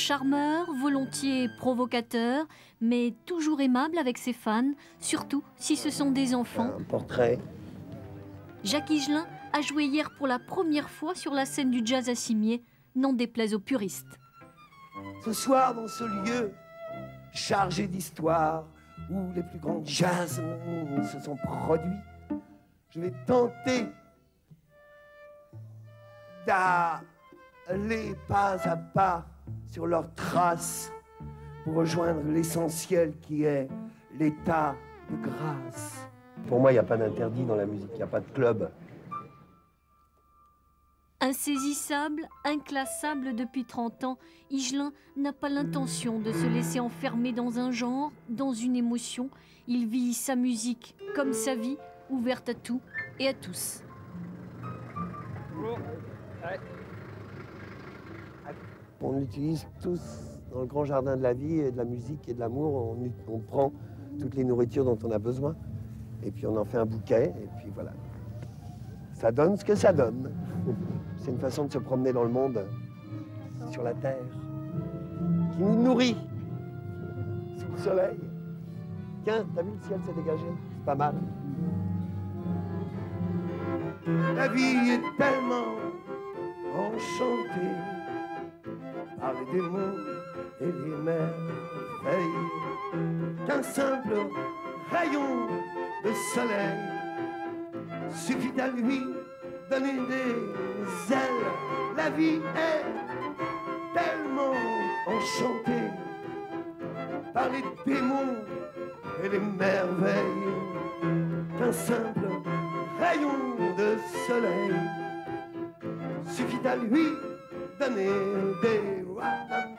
charmeur, volontiers provocateur, mais toujours aimable avec ses fans, surtout si ce sont des enfants. Un portrait. Jacques Higelin a joué hier pour la première fois sur la scène du jazz à Cimiez, n'en déplaise aux puristes. Ce soir, dans ce lieu chargé d'histoire, où les plus grands jazz se sont produits, je vais tenter d'aller pas à pas sur leurs traces pour rejoindre l'essentiel qui est l'état de grâce. Pour moi, il n'y a pas d'interdit dans la musique, il n'y a pas de club. Insaisissable, inclassable depuis 30 ans, Higelin n'a pas l'intention de se laisser enfermer dans un genre, dans une émotion. Il vit sa musique comme sa vie, ouverte à tout et à tous. On utilise tous dans le grand jardin de la vie et de la musique et de l'amour. On prend toutes les nourritures dont on a besoin et puis on en fait un bouquet et puis voilà. Ça donne ce que ça donne. C'est une façon de se promener dans le monde, sur la terre, qui nous nourrit sous le soleil. Tiens, t'as vu le ciel s'est dégagé? C'est pas mal. La vie est tellement enchantée par les démons et les merveilles qu'un simple rayon de soleil suffit à lui donner des ailes. La vie est tellement enchantée par les démons et les merveilles qu'un simple rayon de soleil suffit à lui donner des